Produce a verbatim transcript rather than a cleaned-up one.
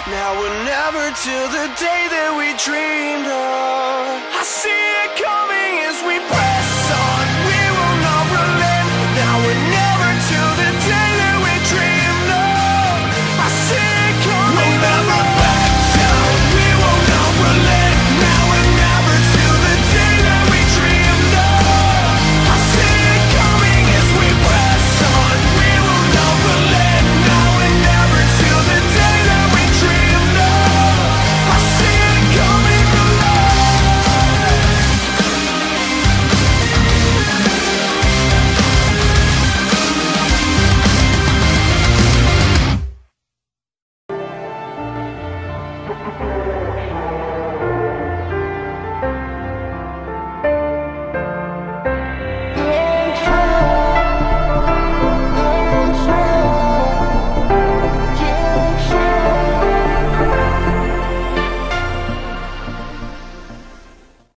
Now or never, till the day that we dreamed of. I see it coming as we press on. We will not relent. Now or never, till the day that we dreamed of. I see it coming. We'll never back down. We will not relent. Now or never, till the day that we dreamed of. I see it coming as we press on. We will not relent. Now or never, till the day that we dreamed of. I see it coming alive.